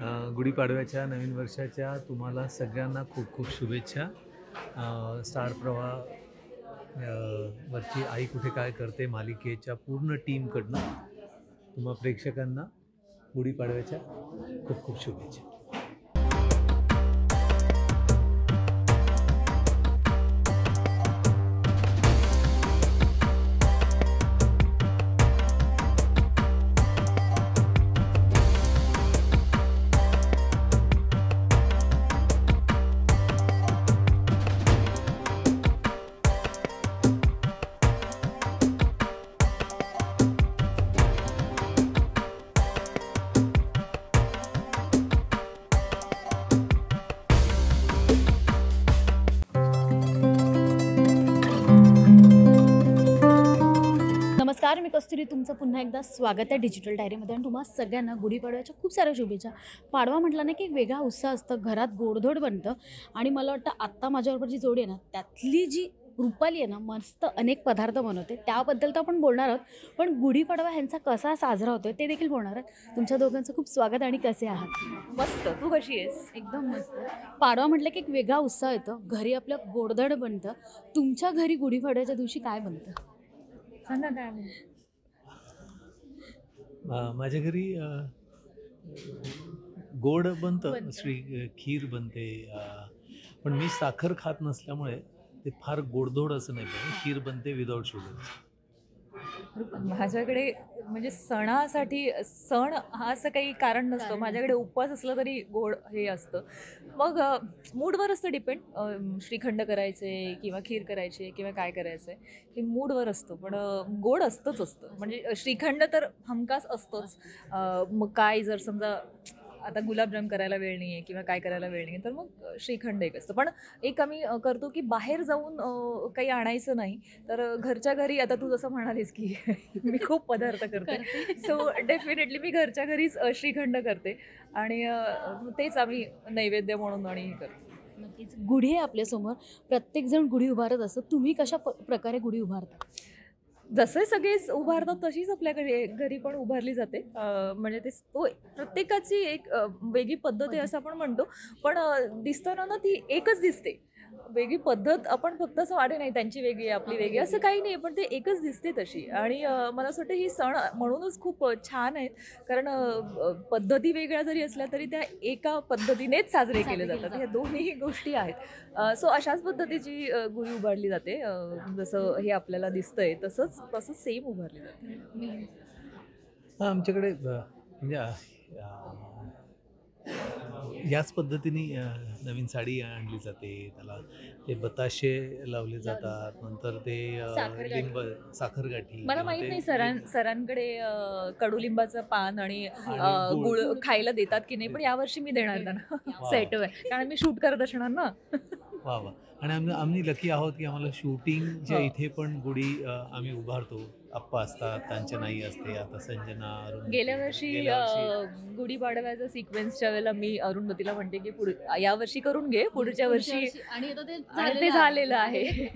गुढीपाडव्याच्या नवीन वर्षाच्या तुम्हाला सगळ्यांना खूप खूप शुभेच्छा. स्टार प्रवाह वरची आई कुठे काय करते मालिकेच्या पूर्ण टीमकडनं तुम्हा प्रेक्षकांना गुढीपाडव्याच्या खूप खूप शुभेच्छा. नमस्कार, मी कस्तुरी. तुमचं पुन्हा एकदा स्वागत आहे डिजिटल डायरीमध्ये. आणि तुम्हाला सगळ्यांना गुढीपाडव्याच्या खूप साऱ्या शुभेच्छा. पाडवा म्हटलं ना की एक वेगळा उत्साह असतं, घरात गोडधोड बनतं. आणि मला वाटतं आत्ता माझ्याबरोबर जी जोडी आहे ना, त्यातली जी रुपाली आहे ना, मस्त अनेक पदार्थ बनवते. त्याबद्दल तर आपण बोलणार आहोत, पण गुढीपाडवा ह्यांचा कसा साजरा होतो ते देखील बोलणार आहोत. तुमच्या दोघांचं खूप स्वागत. आणि कसे आहात? मस्त. तू कशी आहेस? एकदम मस्त. पाडवा म्हटलं की एक वेगळा उत्साह येतो, घरी आपलं गोडधोड बनतं. तुमच्या घरी गुढीपाडव्याच्या दिवशी काय बनतं? माझ्या घरी गोड बनतं, खीर बनते. पण मी साखर खात नसल्यामुळे ते फार गोडधोड असं नाही, पण खीर बनते विदाऊट शुगर. माझ्याकडे म्हणजे सणासाठी सण हा असं काही कारण नसतं. माझ्याकडे उपवास असलं तरी गोड हे असतं. मग मूडवर असतं डिपेंड. श्रीखंड करायचे किंवा खीर करायचे किंवा काय करायचं आहे हे मूडवर असतं. पण गोड असतं. म्हणजे श्रीखंड तर हमखास असतोच. मग काय जर समजा आता गुलाबजाम करायला वेळ नाही आहे किंवा काय करायला वेळ नाही आहे तर मग श्रीखंड एक असतं. पण एक आम्ही करतो की बाहेर जाऊन काही आणायचं नाही, तर घरच्या घरी. आता तू जसं म्हणालीस की मी खूप पदार्थ करते, सो डेफिनेटली मी घरच्या घरीच श्रीखंड करते आणि तेच आम्ही नैवेद्य म्हणून आणि हे करतो. नक्कीच. गुढी आहे आपल्यासमोर. प्रत्येकजण गुढी उभारत असतो. तुम्ही कशा प्रकारे गुढी उभारता? जसे सगळेच उभारतात तशीच आपल्याकडे घरी पण उभारली जाते. म्हणजे तो प्रत्येकाची एक वेगळी पद्धत आहे असं आपण म्हणतो. पण दिसताना ना ती एकच दिसते. वेगळी पद्धत आपण फक्त असं वाटे नाही त्यांची वेगळी आपली वेगळी असं काही नाही, पण ते एकच दिसते तशी. आणि मला असं वाटतं ही सण म्हणूनच खूप छान आहेत, कारण पद्धती वेगळ्या जरी असल्या तरी त्या एका पद्धतीनेच साजरे केले जातात. ह्या दोन्ही गोष्टी आहेत. सो अशाच पद्धतीची गुढी उभारली जाते. जसं हे आपल्याला दिसतंय तसंच सेम उभारली जाते. आमच्याकडे म्हणजे याच पद्धतीने नवीन साडी आणली जाते, त्याला ते बताशे लावले जातात, नंतर ते लिंब साखरगाठी. मला माहित नाही सरांकडे कडुलिंबाचं पान आणि गुळ खायला देतात की नाही, पण यावर्षी मी देणार त्यांना सेट आहे, कारण मी शूट करत असणार ना. वा वा. आणि आम्ही लकी आहोत की आम्हाला शूटिंगच्या इथे पण गुढी आम्ही उभारतो. आप्पा असतात, त्यांच्या नाही असते. आता संजना, गेल्या वर्षी गुढीपाडव्याचा सिक्वेन्सच्या वेळेला मी अरुंधतीला म्हणते की यावर्षी करून घे, पुढच्या वर्षी. आणि ते झालेलं आहे.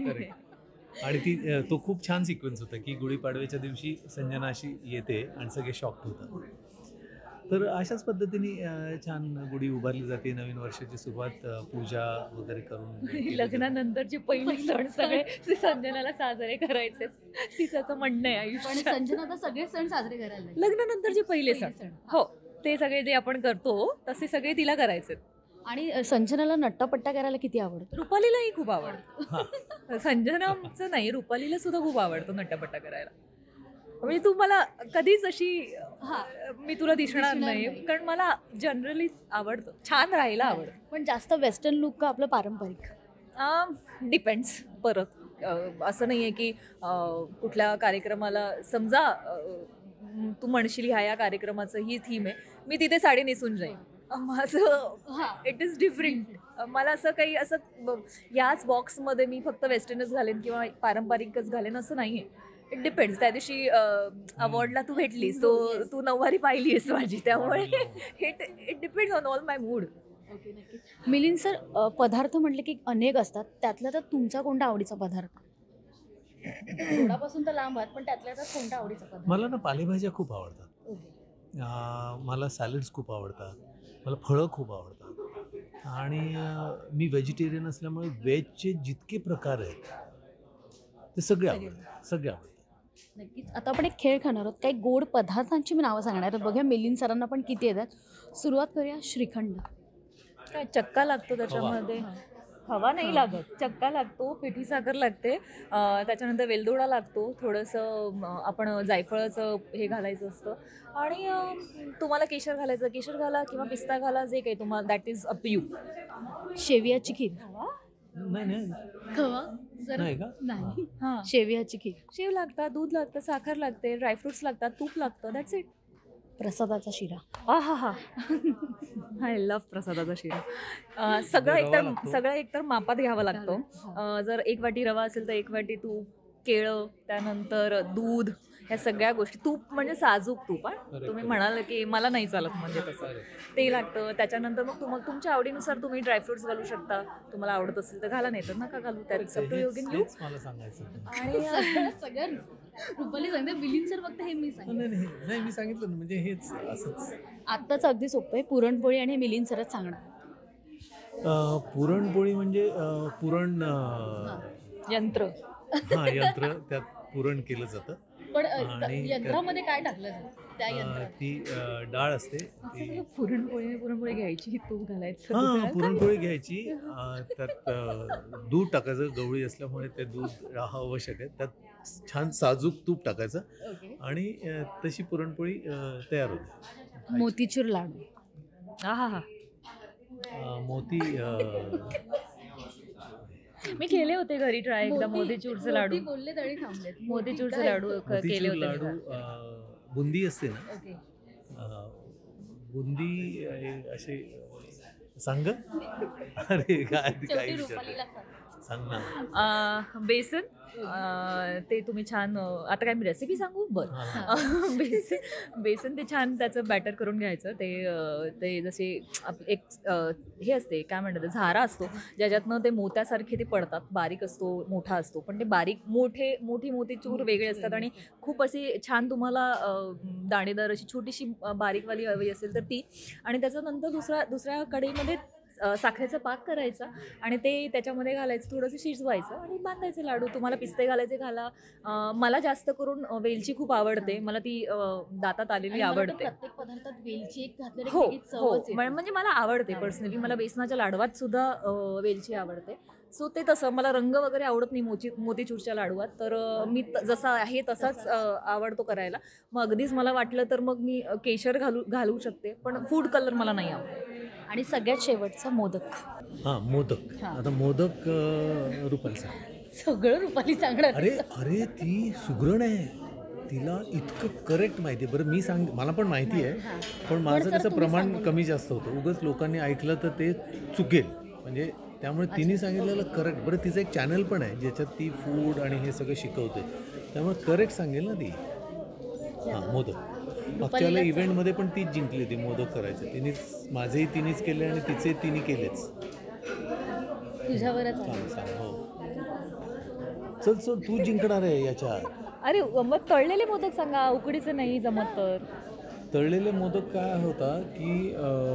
आणि तो खूप छान सिक्वेन्स होता की गुढीपाडव्याच्या दिवशी संजना अशी येते आणि सगळे शॉक्ड होतात. तर अशाच पद्धतीने छान गुढी उभारली जाते. नवीन वर्षाची सुरुवात पूजा वगैरे करून. लग्नानंतरचे पहिले सण सगळे संजनाला साजरे करायचे, तिचं म्हणणं आहे. पण संजना आता सगळे सण साजरे करायला लग्नानंतरचे पहिले सण, हो, ते सगळे जे आपण करतो तसे सगळे तिला करायचे. आणि संजनाला नट्टापट्टा करायला किती आवडतं? रुपालीलाही खूप आवडतं. संजनाचं नाही, रुपालीला सुद्धा खूप आवडतं नट्टापट्टा करायला. म्हणजे तू मला कधीच अशी मी तुला दिसणार नाही, कारण मला जनरली आवडतं, छान राहायला आवडतं. पण जास्त वेस्टर्न लुक का आपलं पारंपरिक? डिपेंड्स. परत असं नाही आहे की कुठल्या कार्यक्रमाला समजा तू म्हणशील ह्या कार्यक्रमाचं ही थीम आहे, मी तिथे साडी नेसून जाईल. माझं इट इज डिफरंट. मला असं काही असं याच बॉक्समध्ये मी फक्त वेस्टर्नच घालेन किंवा पारंपरिकच घालेन असं नाही आहे. It depends. त्या दिवशी अवॉर्डला तू भेटलीस, तू नऊवारी पाहिली आहेस माझी, त्यामुळे it depends on all my mood. Okay, नक्की. मिलिंद सर, पदार्थ म्हटले की अनेक असतात, त्यातला तर तुमचा कोणता आवडीचा पदार्थ? गोडापासून तर लांब आहात, पण त्यातल्या तर कोणता आवडीचा पदार्थ? मला ना पालेभाज्या खूप आवडतात. मला सॅलड्स खूप आवडतात. मला फळं खूप आवडतात आणि मी व्हेजिटेरियन असल्यामुळे व्हेजचे जितके प्रकार आहेत ते सगळे आवडतात, सगळे आवडतात. नक्कीच. आता आपण एक खेळ खेळणार आहोत. काही गोड पदार्थांची मी नावं सांगणार आहे. बघूया मिलिंद सरांना पण किती येतात. सुरुवात करूया श्रीखंड. काय चक्का लागतो त्याच्यामध्ये, हवा नाही लागत, चक्का लागतो, पिठी साखर लागते, त्याच्यानंतर वेलदोडा लागतो, थोडंसं आपण जायफळाचं हे घालायचं असतं आणि तुम्हाला केशर घालायचं, केशर घाला किंवा पिस्ता घाला, जे काही तुम्हाला दॅट इज अप यू. शेवियाची खीर. नाही नाही खवा नाही का? नाही. हां, शेवियाची खीर. शेव लागतात, दूध लागतं, साखर लागते, ड्रायफ्रुट्स लागतात, तूप लागतं, दॅट्स इट. प्रसादाचा शिरा. हा हा आय लव्ह प्रसादाचा शिरा. रवा लागतो. सगळं एकतर मापात घ्यावं लागतं. जर 1 वाटी रवा असेल तर 1 वाटी तूप, केळं, त्यानंतर दूध, ह्या सगळ्या गोष्टी. तूप म्हणजे साजूक तूप. तुम्ही म्हणाल की मला नाही चालत म्हणजे तसं, ते लागतं. त्याच्यानंतर मग तुमच्या आवडीनुसार तुम्ही ड्रायफ्रुट्स घालू शकता, तुम्हाला आवडत असेल तर घाला, नाही तर नका घालू. त्यात हेच मला सांगायचं होतं. आणि सगळं रुपाली सांगते. मिलिंद सर फक्त हे मी सांगते. नाही नाही नाही, मी सांगितलं ना, म्हणजे हेच असंच. आत्ताच अगदी सोपं आहे. पुरणपोळी आणि हे मिलिंद सरच सांगणार. पुरणपोळी म्हणजे पुरण यंत्र. हां, यंत्र, त्यात पुरण केलं जातं. पण आणि यंत्रामध्ये काय टाकलं जातं त्या यंत्रात? ती डाळ असते ती. पुरणपोळी घ्यायची, तूप घालायचं. हां, पुरणपोळी घ्यायची, त्यात दूध टाकायचं. गवळी असल्यामुळे ते दूध आवश्यक आहे. त्यात छान साजूक तूप टाकायचं ओके. आणि तशी पुरणपोळी तयार होते. मोतीचूर लाडू. हा मोती मी केले होते घरी ट्राय एकदा मोतीचूरचे लाडू. बोलले तरी थांबले. मोतीचूरचे लाडू केले मोतीचूर होते लाडू, मी. बुंदी असते ना, ओके. बुंदी असे सांग. अरे काय शेवटी विचारते, रुपालीला सांग. सांग ना. बेसन, ते तुम्ही छान, आता काय मी रेसिपी सांगू? बरं. बेसन ते छान त्याचं बॅटर करून घ्यायचं. ते जसे एक हे असते, काय म्हणतात, झारा असतो ज्याच्यातनं ते मोत्यासारखे ते पडतात. बारीक असतो, मोठा असतो, पण ते बारीक मोठी मोतीचूर वेगळे असतात आणि खूप अशी छान तुम्हाला दाणेदार अशी छोटीशी बारीकवाली हवी असेल तर ती. आणि त्याच्यानंतर दुसऱ्या कढईमध्ये साखरेचा पाक करायचा आणि ते त्याच्यामध्ये घालायचं, थोडंसं शिजवायचं आणि बांधायचे लाडू. तुम्हाला पिस्ते घालायचे घाला. मला जास्त करून वेलची खूप आवडते, मला ती दातात आलेली आवडते. प्रत्येक पदार्थात वेलची एक घातलेली हो वेगळीच हो, चवच येते. म्हणजे मला आवडते पर्सनली. मला बेसनाच्या लाडवात सुद्धा वेलची आवडते. सो ते तसं मला रंग वगैरे आवडत नाही मोतीचूरच्या लाडवात, तर मी जसा आहे तसाच आवडतो करायला. मग अगदीच मला वाटलं तर मग मी केशर घालू शकते, पण फूड कलर मला नाही आवडत. आणि सगळ्यात शेवटचा मोदक. हां, मोदक. हां. आता मोदक रुपाली सांग. सगळं रुपाली सांगणार. अरे ती सुगरण आहे, तिला इतकं करेक्ट माहिती आहे. बरं, मी मला पण माहिती आहे, पण माझं सर कसं तुम्ही प्रमाण सांगा. कमी जास्त होतं. उगाच लोकांनी ऐकलं तर ते चुकेल, म्हणजे त्यामुळे तिने सांगितलेलं करेक्ट. बरं, तिचं एक चॅनल पण आहे ज्याच्यात ती फूड आणि हे सगळं शिकवते, त्यामुळे करेक्ट सांगेल ना ती. हां, मोदक. मागच्या वेळेला इव्हेंटमध्ये पण तीच जिंकली होती मोदक करायचं. माझेही तिनेच केले आणि तिचे तिने केलेच. तुझ्यावरच आहे. सांग सांग. हो, चल तू जिंकणार आहे याच्यात. अरे मग तळलेले मोदक सांगा, उकडीचे नाही जमत तर. तळलेले मोदक काय होता की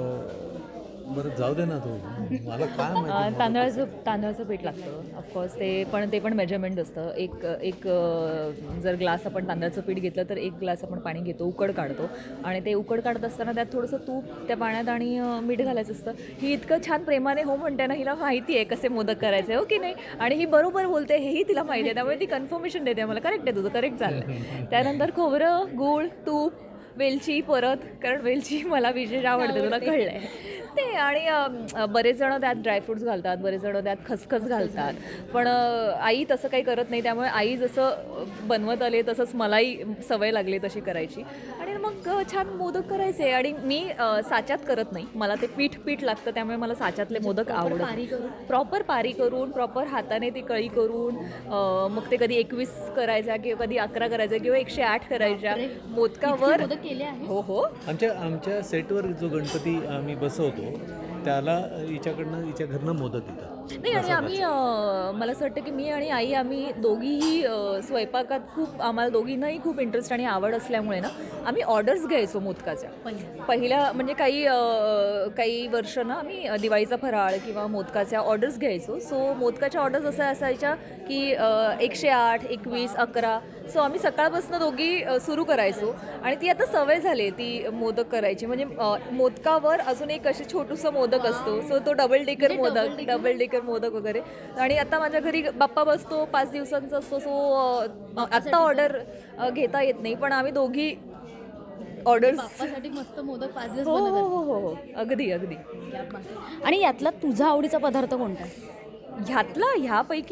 बरं जाऊ दे ना, तू मला काय माहिती. तांदळाचं पीठ लागतं ऑफकोर्स. ते पण मेजरमेंट असतं. एक जर ग्लास आपण तांदळाचं पीठ घेतलं तर 1 ग्लास आपण पाणी घेतो, उकड काढतो आणि ते उकड काढत असताना त्यात थोडंसं तूप त्या पाण्यात आणि मीठ घालायचं असतं. ही इतकं छान प्रेमाने हो म्हणते ना, हिला माहिती आहे कसे मोदक करायचे, हो की नाही, आणि ही बरोबर बोलते हेही तिला माहिती आहे, त्यामुळे ती कन्फर्मेशन देते मला, करेक्ट आहे तुझं, करेक्ट चाललं. त्यानंतर खोबरं, गूळ, तूप, वेलची परत, कारण वेलची मला विशेष आवडते, तुला कळलं आहे ते. आणि बरेच जण त्यात ड्रायफ्रुट्स घालतात, बरेच जण त्यात खसखस घालतात, पण आई तसं काही करत नाही. त्यामुळे आई जसं बनवत आले तसंच मलाही सवय लागली तशी करायची आणि मग छान मोदक करायचे. आणि मी साच्यात करत नाही, मला ते पीठ लागतं, त्यामुळे मला साच्यातले मोदक आवडतात. प्रॉपर पारी करून, प्रॉपर हाताने ती कळी करून, मग ते कधी 21 करायच्या किंवा कधी 11 करायच्या किंवा 108 करायच्या मोदकावर. केले आहे. हो, आमच्या सेटवर जो गणपती आम्ही बसवतो त्याला हिच्या घरनं मोदक येतात. नाही, आणि आम्ही मला असं वाटतं की मी आणि आई आम्ही दोघीही स्वयंपाकात खूप, आम्हाला दोघींनाही खूप इंटरेस्ट आणि आवड असल्यामुळे ना आम्ही ऑर्डर्स घ्यायचो मोदकाच्या. पहिल्या म्हणजे काही वर्ष ना आम्ही दिवाळीचा फराळ किंवा मोदकाच्या ऑर्डर्स घ्यायचो. सो मोदकाच्या ऑर्डर्स अशा असायच्या की 108, 21, 11. सो आम्ही सकाळपासून दोघी सुरू करायचो आणि ती आता सवय झाली ती मोदक करायची. म्हणजे मोदकावर अजून एक अशी छोटूसा मोदक असतो. सो तो डबल डेकर मोदक वगैरे. आणि आता माझ्या घरी बाप्पा बसतो 5 दिवसांचा असतो. सो आत्ता ऑर्डर घेता येत नाही, पण आम्ही दोघी ऑर्डर्स. बाप्पासाठी मस्त मोदक 5 दिवस हो बनवत हो हो हो, अगदी अगदी. असतात. आणि यातला तुझा आवडीचा पदार्थ कोणता आहे?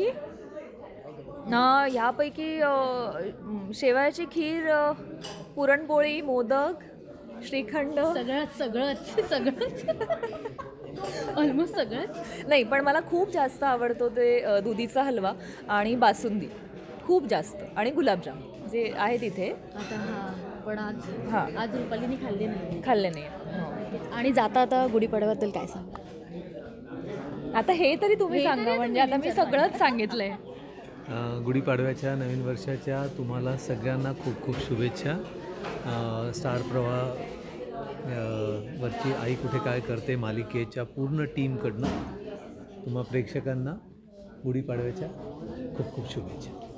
ह्यापैकी शेवयाची खीर, पुरणपोळी, मोदक, श्रीखंड. सगळंच ऑलमोस्ट सगळंच. नाही, पण मला खूप जास्त आवडतो ते दुधीचा हलवा आणि बासुंदी खूप जास्त, आणि गुलाबजाम जे आहे तिथे. आता पण हां. आज रुपालीने खाल्ले नाही. खाल्ले नाही. आणि आता गुढीपाडव्याबद्दल काय सांग? आता हे तरी तुम्ही हे सांगा, तरी म्हणजे तुम्ही आता मी विचारा. सगळंच सांगितलंय. गुढीपाडव्याच्या नवीन वर्षाच्या तुम्हाला सगळ्यांना खूप खूप शुभेच्छा. स्टार प्रवाह वरची आई कुठे काय करते मालिकेच्या पूर्ण टीमकडनं तुम्हा प्रेक्षकांना गुढीपाडव्याच्या खूप खूप शुभेच्छा.